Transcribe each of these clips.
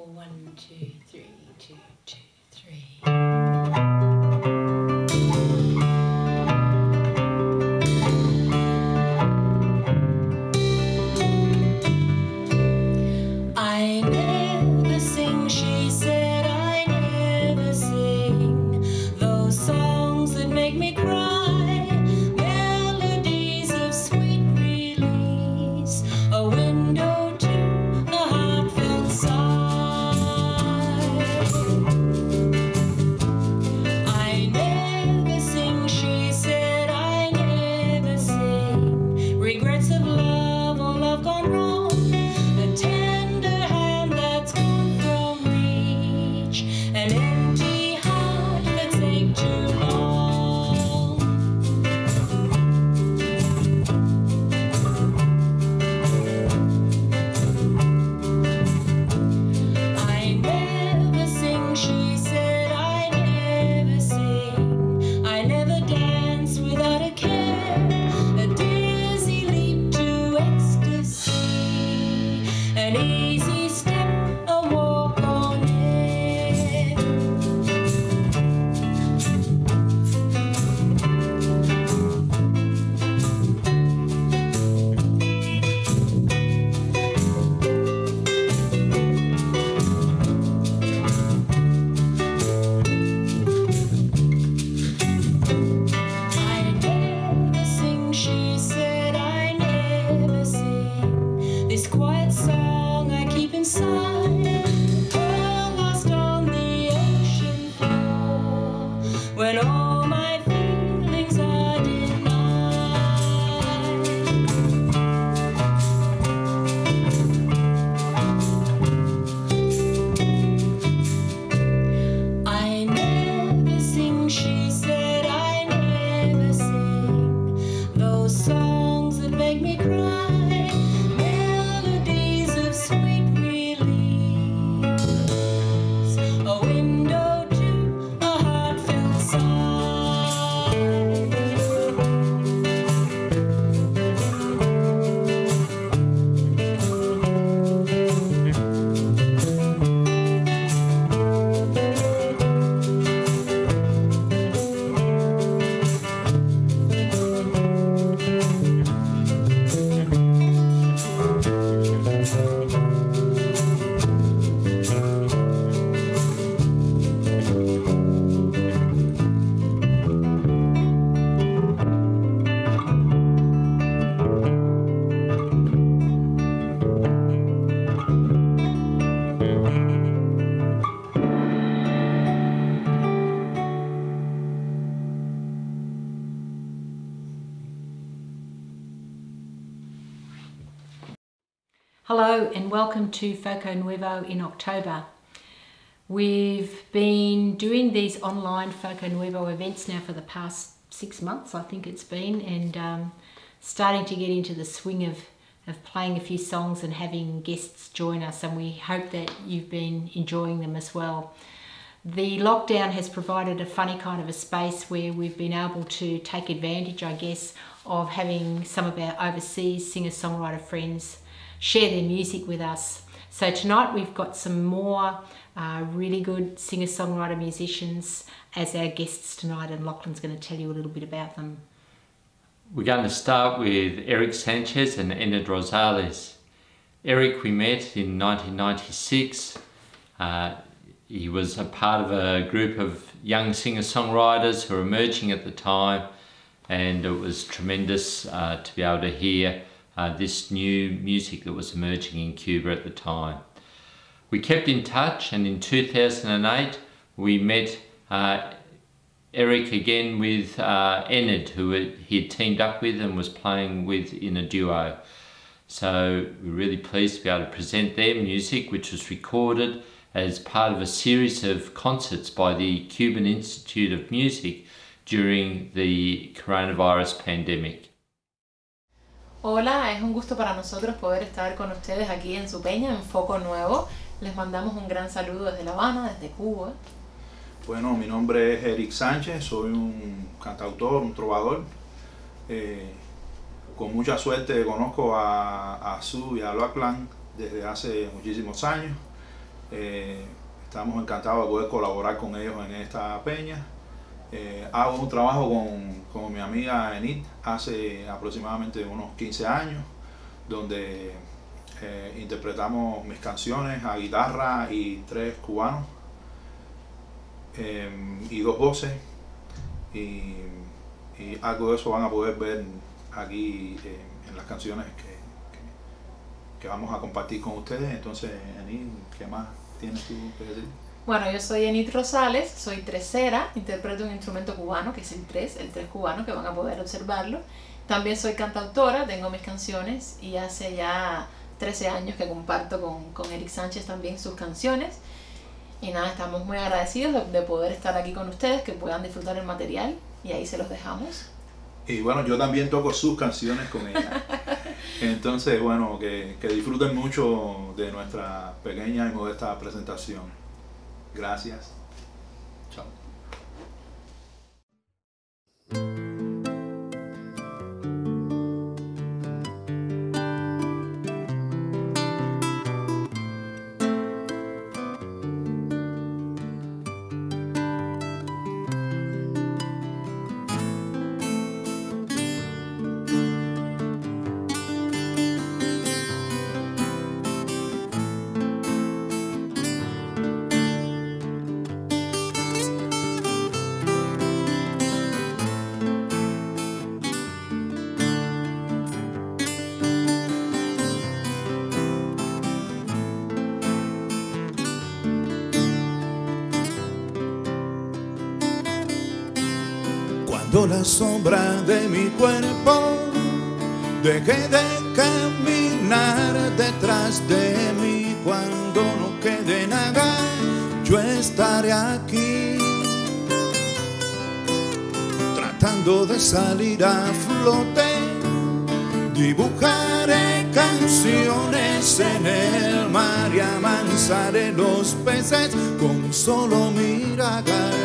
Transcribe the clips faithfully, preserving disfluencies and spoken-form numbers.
One, two, three, two, two, three. I never sing, she said, I never sing those songs that make me cry, melodies of sweet release, a window to a heartfelt sigh. I never sing, she said, I never sing regrets of love or love gone wrong, a tender hand that's gone from reach, an empty heart that's ached too long. I never sing, she said, I never sing, I never dance without a care, a dizzy leap to ecstasy, an easy step, a walk on air. I never sing, she said, I never sing this quiet song I keep inside, pearl lost on the ocean floor, when all my feelings are denied. I never sing, she said, I never sing those songs that make me cry, melodies of sweet release, a window to a heartfelt sigh. Hello and welcome to Foco Nuevo in October. We've been doing these online Foco Nuevo events now for the past six months, I think it's been, and um, starting to get into the swing of, of playing a few songs and having guests join us, and we hope that you've been enjoying them as well. The lockdown has provided a funny kind of a space where we've been able to take advantage, I guess, of having some of our overseas singer-songwriter friends share their music with us. So tonight we've got some more uh, really good singer-songwriter musicians as our guests tonight, and Lachlan's going to tell you a little bit about them. We're going to start with Eric Sanchez and Enid Rosales. Eric we met in nineteen ninety-six. Uh, he was a part of a group of young singer-songwriters who were emerging at the time, and it was tremendous uh, to be able to hear Uh, this new music that was emerging in Cuba at the time. We kept in touch, and in two thousand eight we met uh, Eric again with uh, Enid, who he had teamed up with and was playing with in a duo. So we're really pleased to be able to present their music, which was recorded as part of a series of concerts by the Cuban Institute of Music during the coronavirus pandemic. Hola, es un gusto para nosotros poder estar con ustedes aquí en su peña, en Foco Nuevo. Les mandamos un gran saludo desde La Habana, desde Cuba. Bueno, mi nombre es Eric Sánchez, soy un cantautor, un trovador. Eh, con mucha suerte conozco a, a Su y a Lachlan desde hace muchísimos años. Eh, estamos encantados de poder colaborar con ellos en esta peña. Eh, hago un trabajo con, con mi amiga Enid hace aproximadamente unos quince años, donde eh, interpretamos mis canciones a guitarra y tres cubanos eh, y dos voces, y, y algo de eso van a poder ver aquí eh, en las canciones que, que, que vamos a compartir con ustedes. Entonces, Enid, ¿qué más tienes tú que decir? Bueno, yo soy Enid Rosales, soy tresera, interpreto un instrumento cubano que es el tres, el tres cubano, que van a poder observarlo. También soy cantautora, tengo mis canciones y hace ya trece años que comparto con, con Eric Sánchez también sus canciones. Y nada, estamos muy agradecidos de, de poder estar aquí con ustedes, que puedan disfrutar el material, y ahí se los dejamos. Y bueno, yo también toco sus canciones con ella. Entonces, bueno, que, que disfruten mucho de nuestra pequeña y modesta presentación. Gracias. Chao. Cuando la sombra de mi cuerpo deje de caminar detrás de mí, cuando no quede nada, yo estaré aquí tratando de salir a flote. Dibujaré canciones en el mar y amansaré los peces con solo mirar.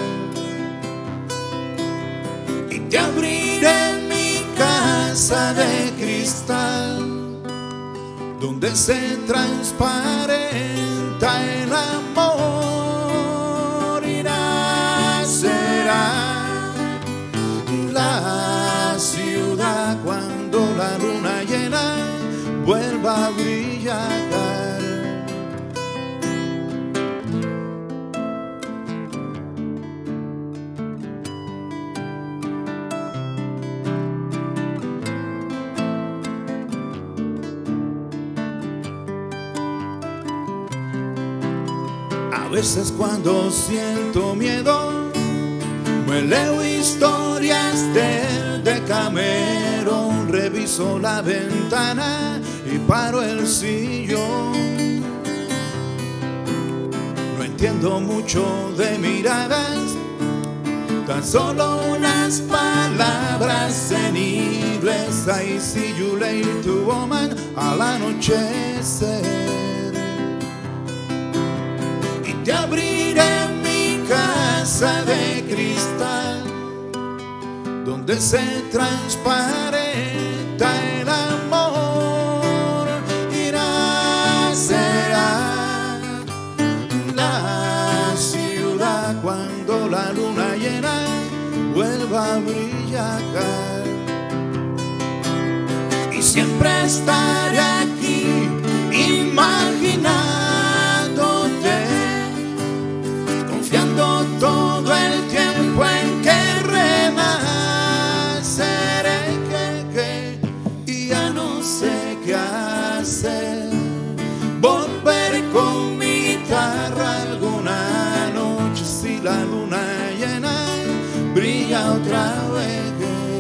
Te abriré mi casa de cristal, donde se transparenta el amor, y nacerá la ciudad cuando la luna llena vuelva a brillar. A veces cuando siento miedo, me leo historias del Decamerón, reviso la ventana y paro el sillón. No entiendo mucho de miradas, tan solo unas palabras en inglés. I see you later, woman, al anochecer. Te abriré mi casa de cristal, donde se transparenta el amor, y nacerá la ciudad cuando la luna llena vuelva a brillar. Y siempre estaré aquí imaginando, todo el tiempo en que renaceré, que, que, y ya no sé qué hacer. Volver con mi guitarra alguna noche, si la luna llena brilla otra vez,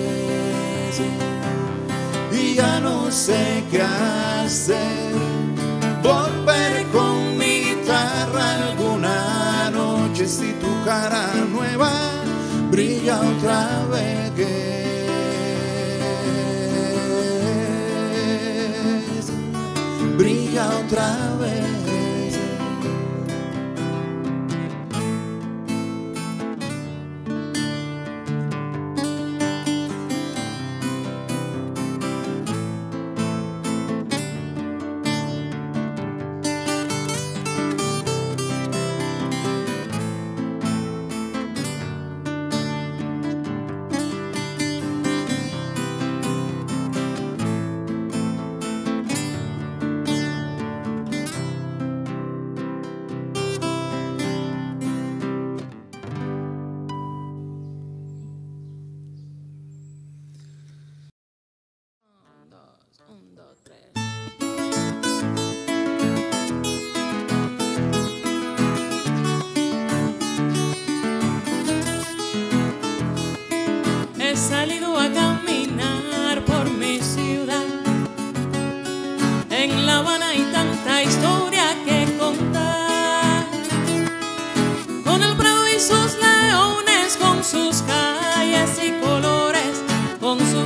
y ya no sé qué hacer. Volver con mi guitarra alguna noche, si tu cara nueva brilla otra vez, brilla otra vez.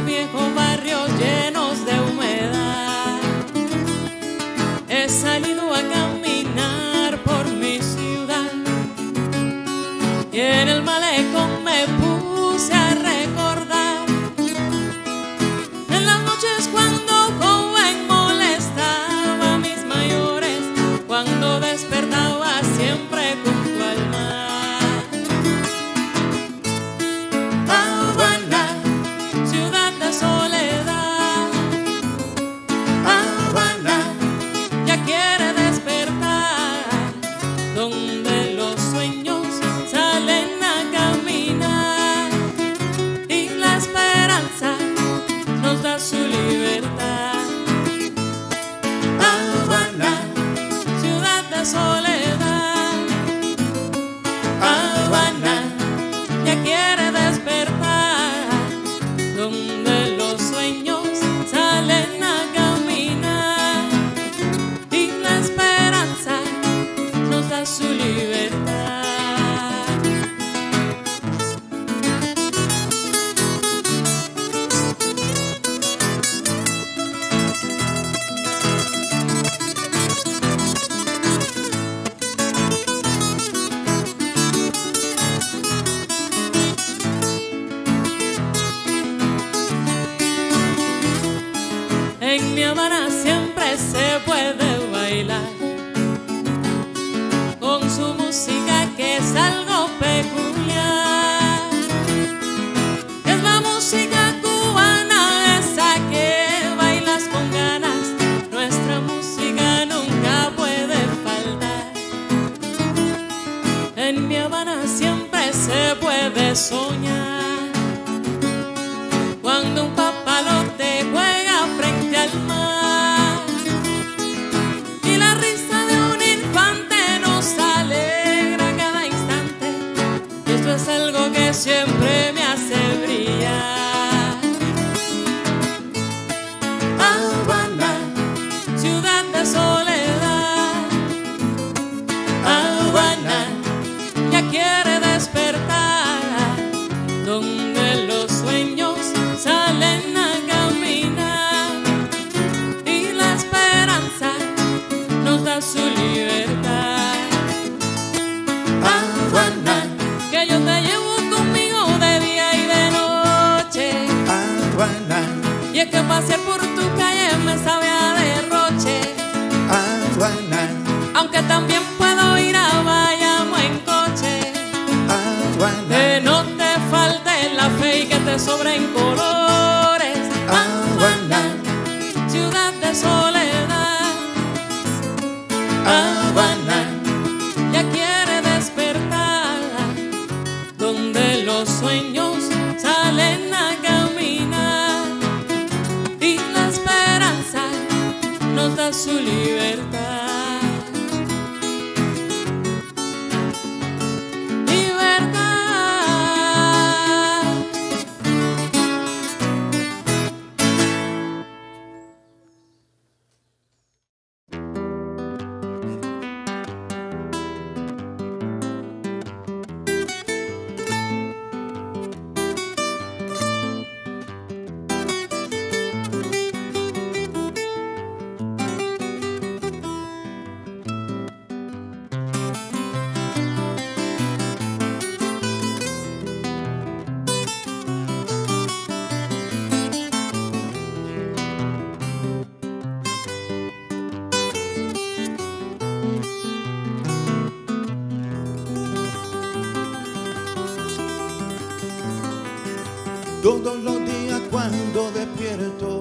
viejo barrio llenos de humedad. He salido a caminar por mi ciudad y en el malecón me puse a recordar en las noches cuando joven molestaba a mis mayores, cuando despertaba siempre junto al mar. Habana, Ciudad de soledad, Habana, ya quiere despertar, donde los sueños salen a caminar y la esperanza nos da su libertad. Habana, Ciudad de soledad, Habana, ya quiere despertar, donde los sueños salen a caminar y la esperanza nos da su libertad. En mi Habana siempre se puede bailar con su música que es algo peculiar. Es la música cubana, esa que bailas con ganas. Nuestra música nunca puede faltar. En mi Habana siempre se puede soñar cuando un papalote juega frente al mar y la risa de un infante nos alegra cada instante, y esto es algo que siempre me hace brillar. Habana, Ciudad de soledad, Habana, ya quiere despertar, donde los sueños salen a caminar y la esperanza nos da su libertad. Habana, Que yo te llevo conmigo de día y de noche, Habana, y es que pasear por tu calle me sabe a derroche, Habana, aunque también puedo ir a Bayamo en coche. Habana, Que no te falte la fe y que te sobren colores. Habana, Ciudad de soledad, Habana, ya quiere despertar, donde los sueños salen a caminar y la esperanza nos da su libertad. Libertad. todos los días cuando despierto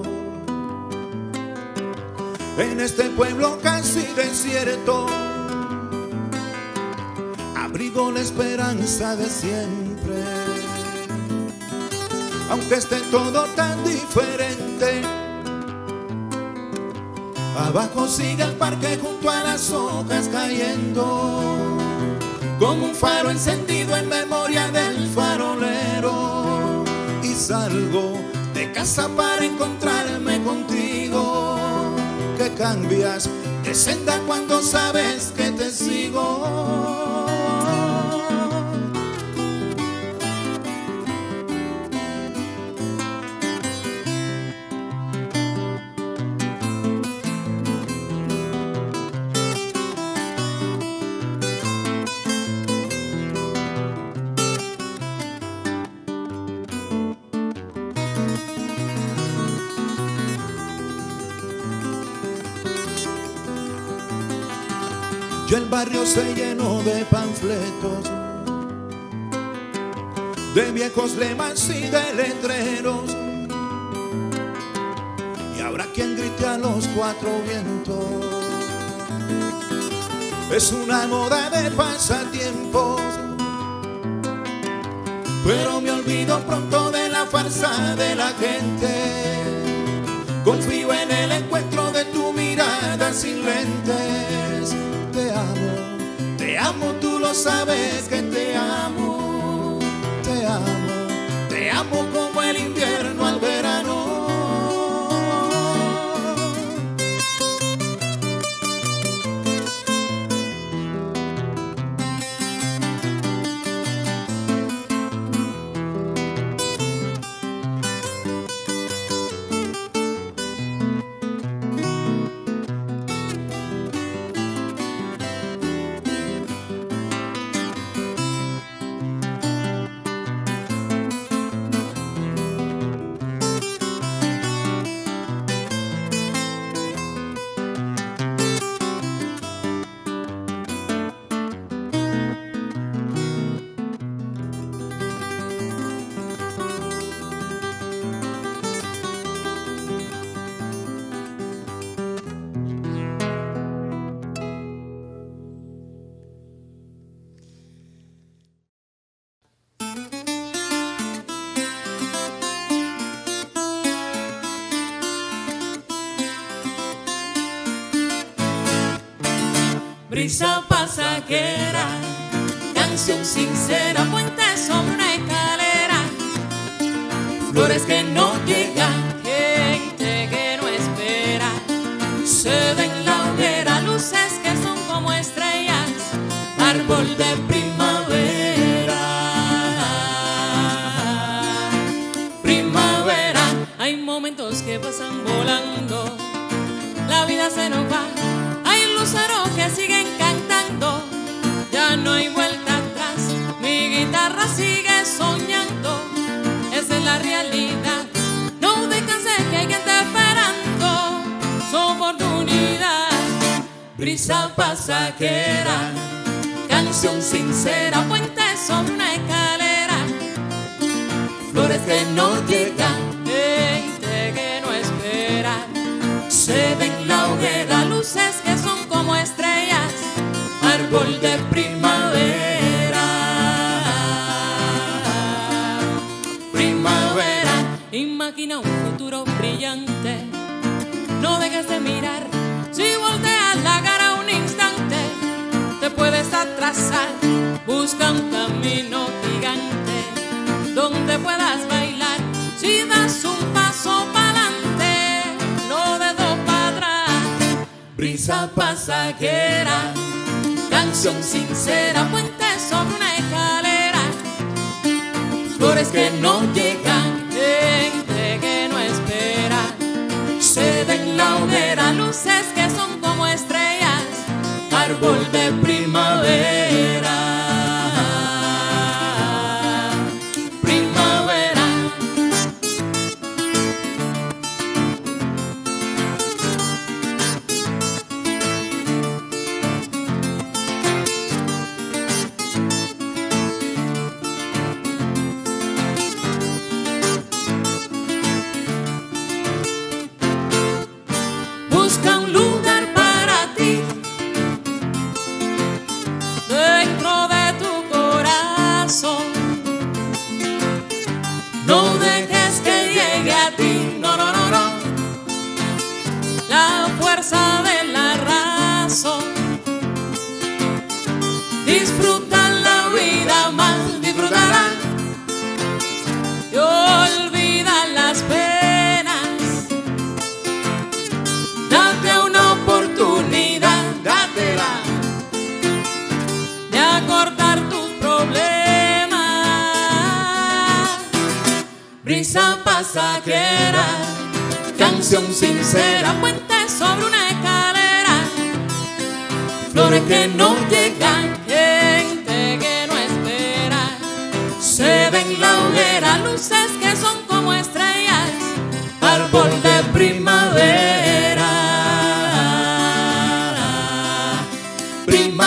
en este pueblo casi desierto, abrigo la esperanza de siempre, aunque esté todo tan diferente. Abajo sigue el parque junto a las hojas cayendo, como un faro encendido en memoria del farolero. Y salgo de casa para encontrarme contigo, que cambias de senda cuando sabes que te sigo. y el barrio se llenó de panfletos, de viejos lemas y de letreros, y habrá quien grite a los cuatro vientos. Es una moda de pasatiempos, pero me olvido pronto de la farsa de la gente. Confío en el encuentro de tu mirada sin lentes. Te amo, te amo, tú lo sabes que te amo. Te amo, te amo como el invierno al verano. Brisa pasajera, canción sincera, puente sobre una escalera, flores que no llegan, gente que no espera, se ven en la hoguera, luces que son como estrellas, árbol de primavera. Primavera, hay momentos que pasan volando, la vida se nos va. Luceros que siguen cantando, ya no hay vuelta atrás, mi guitarra sigue soñando, esa es la realidad, no descanses que hay gente esperando su oportunidad. Brisa pasajera, canción sincera, puente sobre una escalera, flores que no llegan, gente que no espera, se ven en la hoguera, luces que son como estrellas, árbol de primavera. Primavera, imagina un futuro brillante, no dejes de mirar, si volteas la cara un instante, te puedes atrasar, busca un camino gigante, donde puedas bailar, si das un paso para adelante, no de dos para atrás. Brisa pasajera, canción sincera, puente sobre una escalera, flores que no llegan, gente que no espera, se ven en la hoguera, luces que son como estrellas, árbol de primavera. Primavera. Busca un lugar para ti dentro de tu corazón. No dejes que llegue a ti, no, no, no, no, la fuerza de la razón. Disfruta la vida más, disfrútala y olvida las penas. Date una oportunidad, dátela, de acortar tus problemas. Brisa pasajera, canción sincera, puente sobre una escalera, flores que no llegan, gente que no espera, se ven en la hoguera, luces que son como estrellas, árbol de primavera. Primavera.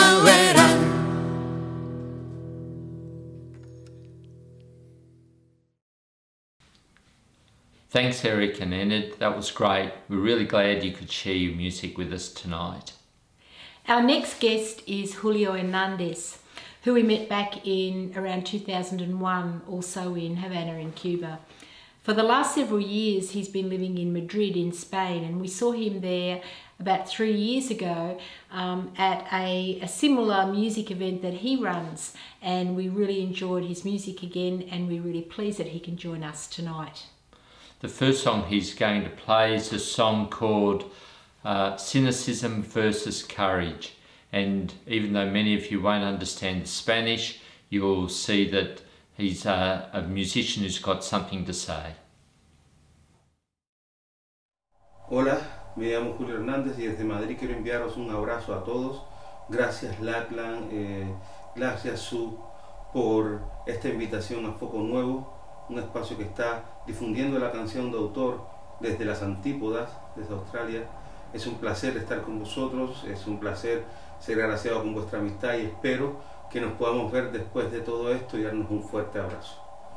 Thanks Eric and Enid, that was great. We're really glad you could share your music with us tonight. Our next guest is Julio Hernandez, who we met back in around two thousand one, also in Havana in Cuba. For the last several years he's been living in Madrid in Spain, and we saw him there about three years ago um, at a, a similar music event that he runs, and we really enjoyed his music again, and we're really pleased that he can join us tonight. The first song he's going to play is a song called uh, Cynicism versus Courage, and even though many of you won't understand Spanish, you'll see that he's a, a musician who's got something to say. Hola, me llamo Julio Hernández y desde Madrid quiero enviaros un abrazo a todos. Gracias Lachlan, eh, gracias Sue por esta invitación a Foco Nuevo, un espacio que está difundiendo la canción de autor desde las antípodas, desde Australia. Es un placer estar con vosotros, es un placer ser agraciado con vuestra amistad y espero que nos podamos ver después de todo esto y darnos un fuerte abrazo.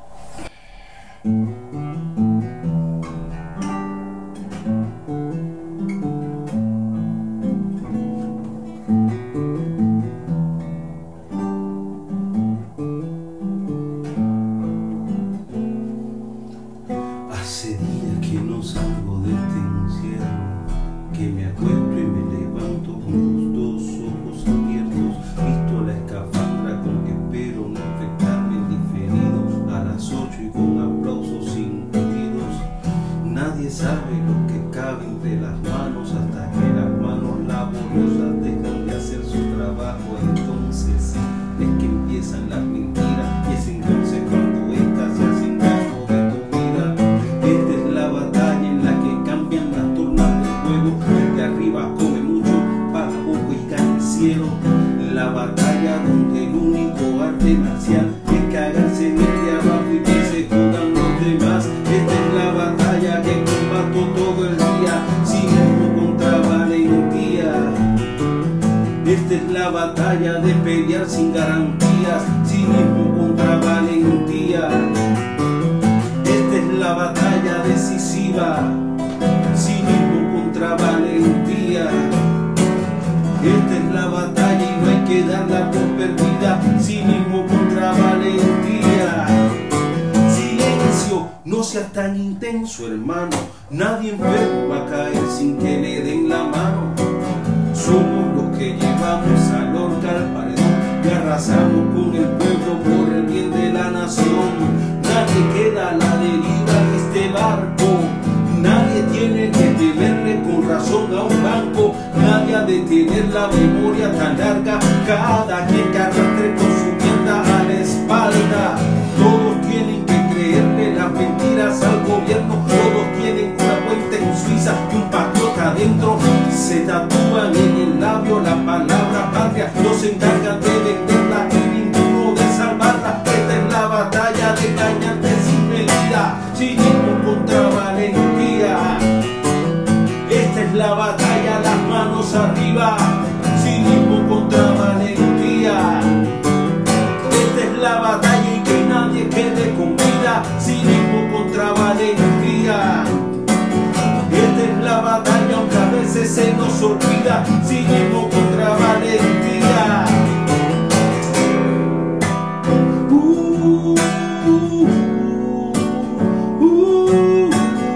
Hace días que no salgo de este encierro, que me acuesto y me levanto con los dos ojos abiertos, visto la escafandra con que espero no infectarme en diferido a las ocho y con aplausos incluidos. Nadie sabe lo que cabe entre las manos hasta que las manos laboriosas dejan de hacer su trabajo. Entonces es que empiezan las mentiras y es entonces cuando estas se hacen cargo de tu vida. Esta es la batalla en la que cambian las tornas del juego. El de arriba come mucho, paga poco y cae el cielo. La batalla donde el único arte marcial es cagarse en el de abajo y que se jodan los demás. Esta es la batalla que combato todo el día, cinismo contra valentía. Esta es la batalla de pelear sin garantías, cinismo contra valentía. Esta es la batalla decisiva, cinismo contra valentía. Esta es la batalla y no hay que darla por perdida, cinismo contra valentía. Silencio, no seas tan intenso, hermano. Nadie enfermo va a caer sin que le den la mano. Somos los que llevamos al orca al paredón y arrasamos con el pueblo por el bien de la nación. Nadie queda a la deriva en este barco. Nadie tiene que temerle con razón a un banco. Nadie ha de tener la memoria tan larga. Cada quien que arrastre con su tienda a la espalda. Todos tienen que creerle las mentiras al gobierno. Todos tienen una cuenta en Suiza y un patriota adentro. Se tatúan en el labio la palabra patria. No se encargan de venderla y ninguno de salvarla. Esta es la batalla de engañarte sin medida, cinismo contra valentía. Esta es la batalla, las manos arriba, cinismo contra valentía. Esta es la batalla y que nadie quede con vida, cinismo contra valentía. Esta es la batalla aunque a veces se nos olvida, cinismo contra valentía. Uh, uh, uh, uh.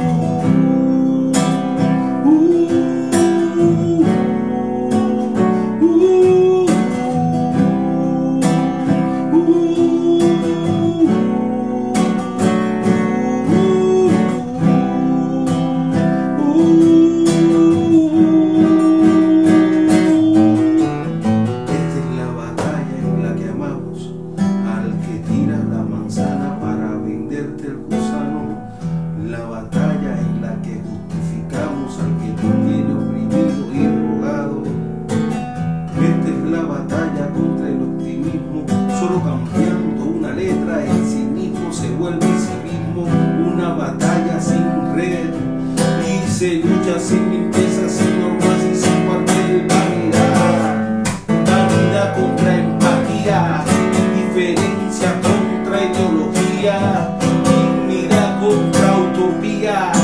Se lucha sin limpieza, sin normas y sin cuartel. Vanidad, vanidad contra empatía, indiferencia contra ideología, dignidad contra utopía.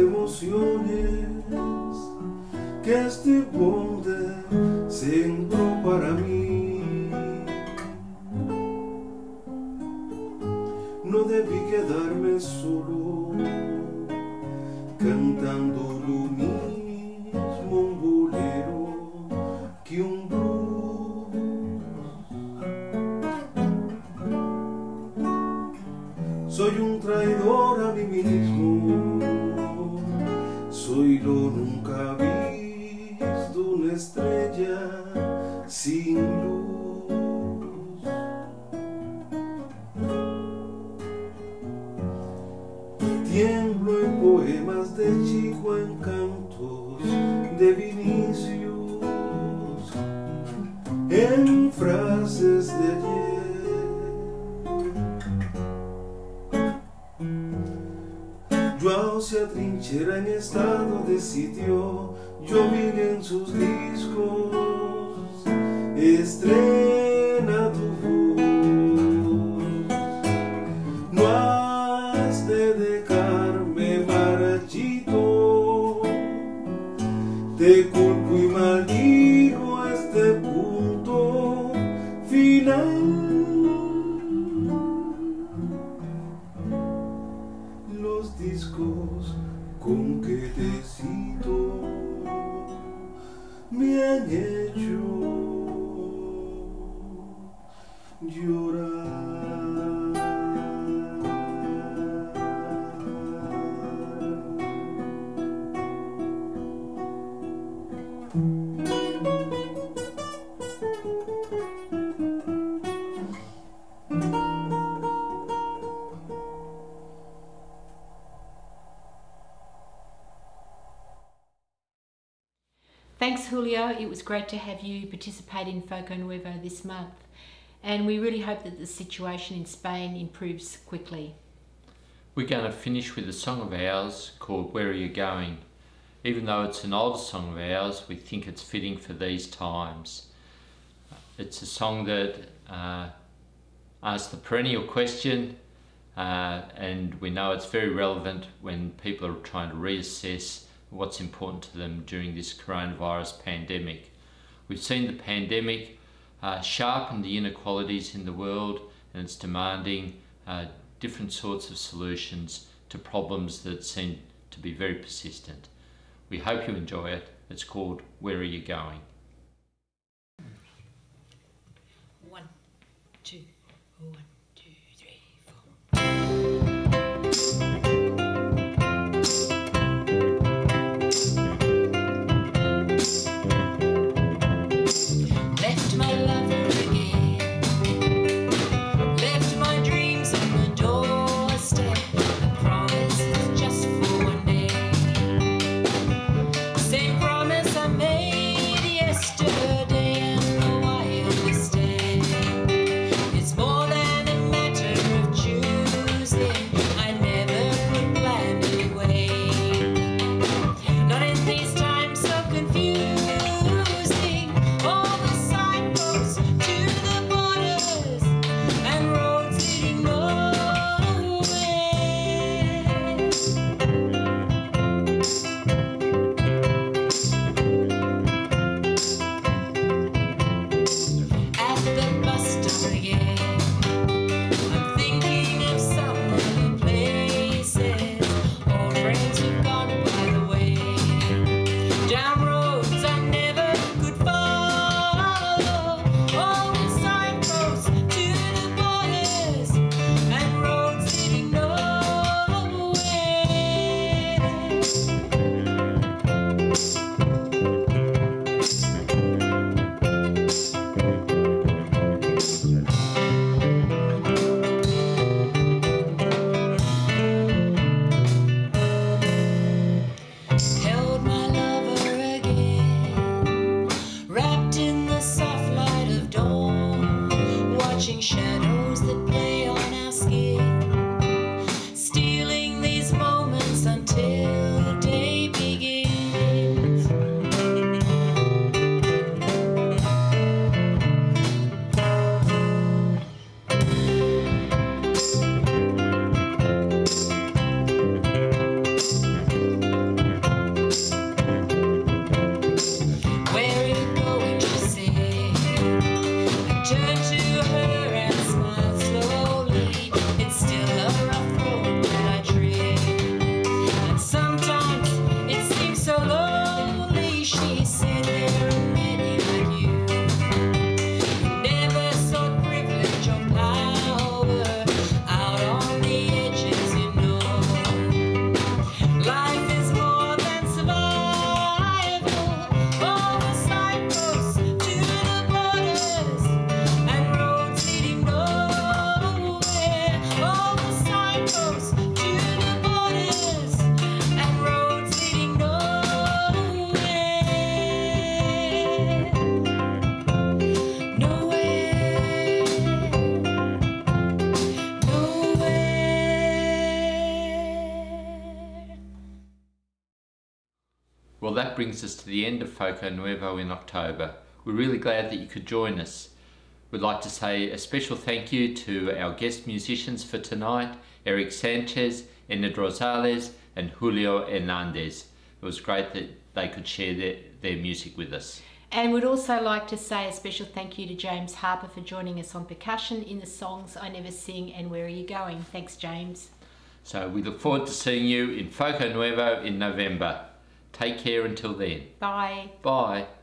emociones que este bonde sembró para mí. No debí quedarme solo cantando lo mismo un bolero que un blues. Soy un traidor a mí mismo, soy lo nunca visto, una estrella sin luz. Tiemblo en poemas de Chico, en cantos de Vinicius, en frases de ayer. Joao se atrinchera en estado de sitio, Jovil en sus discos estrena tu voz. No has de dejarme marchito, te culpo y maldigo este punto final. Los discos con que te cito me han hecho llorar. Thanks, Julio. It was great to have you participate in Foco Nuevo this month, and we really hope that the situation in Spain improves quickly. We're going to finish with a song of ours called Where Are You Going? Even though it's an older song of ours, we think it's fitting for these times. It's a song that uh, asks the perennial question, uh, and we know it's very relevant when people are trying to reassess what's important to them during this coronavirus pandemic. We've seen the pandemic uh, sharpen the inequalities in the world, and it's demanding uh, different sorts of solutions to problems that seem to be very persistent. We hope you enjoy it. It's called Where Are You Going? One, two, one, two, three, four. Left my lover again, left my dreams on the doorstep. The promise is just for one day, same promise I made yesterday, and now I understand it's more than Well, that brings us to the end of Foco Nuevo in October. We're really glad that you could join us. We'd like to say a special thank you to our guest musicians for tonight, Eric Sanchez, Enid Rosales and Julio Hernandez. It was great that they could share their, their music with us. And we'd also like to say a special thank you to James Harper for joining us on percussion in the songs I Never Sing and Where Are You Going? Thanks, James. So we look forward to seeing you in Foco Nuevo in November. Take care until then. Bye. Bye.